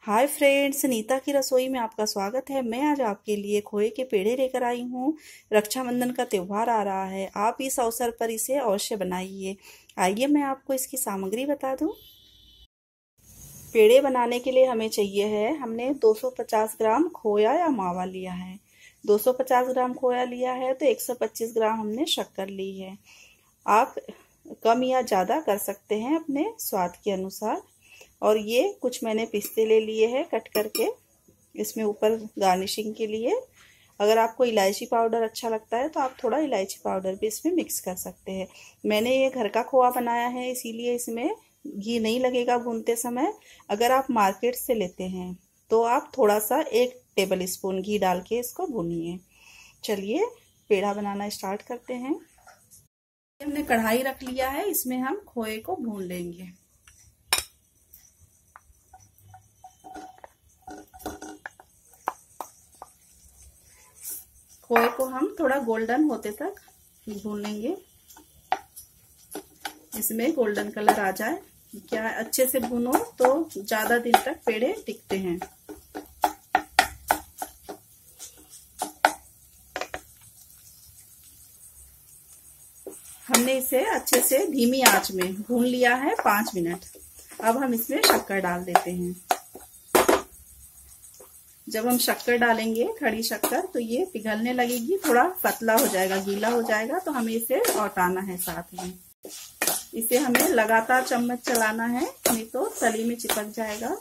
Hi friends, Nita की रसोई में आपका स्वागत है। मैं आज आपके लिए खोए के पेड़े लेकर आई हूँ। रक्षाबंधन का त्यौहार आ रहा है, आप इस अवसर पर इसे अवश्य बनाइए। आइए मैं आपको इसकी सामग्री बता दूँ। पेड़े बनाने के लिए हमें चाहिए है, हमने 250 ग्राम खोया या मावा लिया है। 250 ग्राम खोया लिया है तो 125 ग्राम हमने शक्कर ली है। आप कम या ज़्यादा कर सकते हैं अपने स्वाद के अनुसार। और ये कुछ मैंने पिस्ते ले लिए हैं कट करके, इसमें ऊपर गार्निशिंग के लिए। अगर आपको इलायची पाउडर अच्छा लगता है तो आप थोड़ा इलायची पाउडर भी इसमें मिक्स कर सकते हैं। मैंने ये घर का खोआ बनाया है, इसीलिए इसमें घी नहीं लगेगा भूनते समय। अगर आप मार्केट से लेते हैं तो आप थोड़ा सा 1 टेबल स्पून घी डाल के इसको भूनिए। चलिए पेड़ा बनाना स्टार्ट करते हैं। हमने कढ़ाई रख लिया है, इसमें हम खोए को भून लेंगे। खोए को हम थोड़ा गोल्डन होते तक भून लेंगे। इसमें गोल्डन कलर आ जाए, क्या अच्छे से भूनो तो ज्यादा दिन तक पेड़े टिकते हैं। हमने इसे अच्छे से धीमी आंच में भून लिया है 5 मिनट। अब हम इसमें शक्कर डाल देते हैं। जब हम शक्कर डालेंगे, खड़ी शक्कर, तो ये पिघलने लगेगी, थोड़ा पतला हो जाएगा, गीला हो जाएगा, तो हमें इसे औटाना है साथ में। इसे हमें लगातार चम्मच चलाना है, नहीं तो तली में चिपक जाएगा।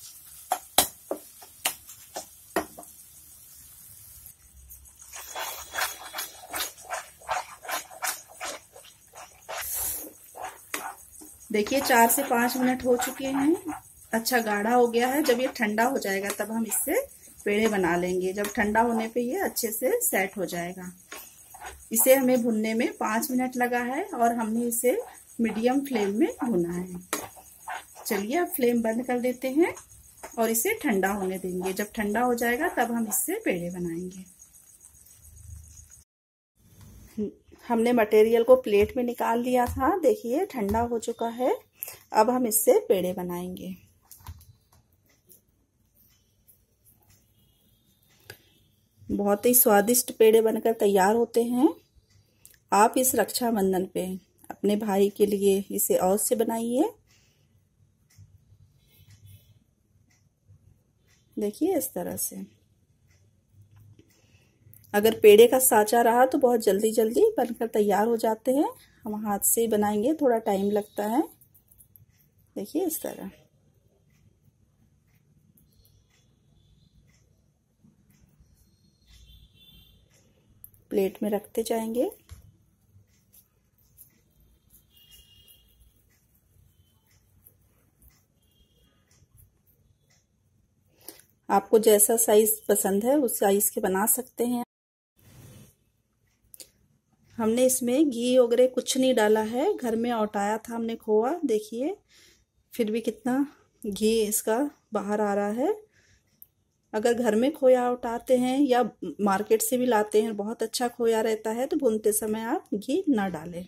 देखिए 4 से 5 मिनट हो चुके हैं, अच्छा गाढ़ा हो गया है। जब ये ठंडा हो जाएगा तब हम इससे पेड़े बना लेंगे। जब ठंडा होने पे ये अच्छे से सेट हो जाएगा। इसे हमें भुनने में 5 मिनट लगा है और हमने इसे मीडियम फ्लेम में भुना है। चलिए अब फ्लेम बंद कर देते हैं और इसे ठंडा होने देंगे। जब ठंडा हो जाएगा तब हम इससे पेड़े बनाएंगे। हमने मटेरियल को प्लेट में निकाल लिया था, देखिए ठंडा हो चुका है। अब हम इससे पेड़े बनाएंगे। बहुत ही स्वादिष्ट पेड़े बनकर तैयार होते हैं। आप इस रक्षाबंधन पे अपने भाई के लिए इसे अवश्य बनाइए। देखिए इस तरह से। अगर पेड़े का साँचा रहा तो बहुत जल्दी जल्दी बनकर तैयार हो जाते हैं। हम हाथ से ही बनाएंगे, थोड़ा टाइम लगता है। देखिए इस तरह। प्लेट में रखते जाएंगे। आपको जैसा साइज पसंद है उस साइज के बना सकते हैं। हमने इसमें घी वगैरह कुछ नहीं डाला है, घर में औटाया था हमने खोआ। देखिए फिर भी कितना घी इसका बाहर आ रहा है। अगर घर में खोया उठाते हैं या मार्केट से भी लाते हैं, बहुत अच्छा खोया रहता है, तो भूनते समय आप घी ना डालें।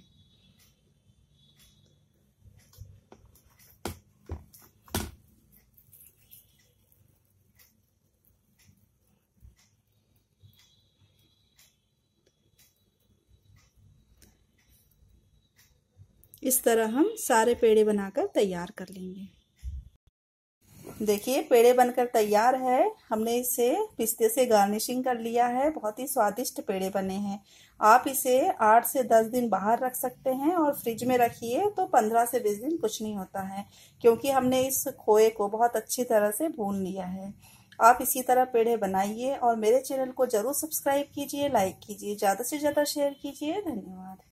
इस तरह हम सारे पेड़े बनाकर तैयार कर लेंगे। देखिए पेड़े बनकर तैयार है। हमने इसे पिस्ते से गार्निशिंग कर लिया है। बहुत ही स्वादिष्ट पेड़े बने हैं। आप इसे 8 से 10 दिन बाहर रख सकते हैं और फ्रिज में रखिए तो 15 से 20 दिन कुछ नहीं होता है, क्योंकि हमने इस खोए को बहुत अच्छी तरह से भून लिया है। आप इसी तरह पेड़े बनाइए और मेरे चैनल को जरूर सब्सक्राइब कीजिए, लाइक कीजिए, ज़्यादा से ज़्यादा शेयर कीजिए। धन्यवाद।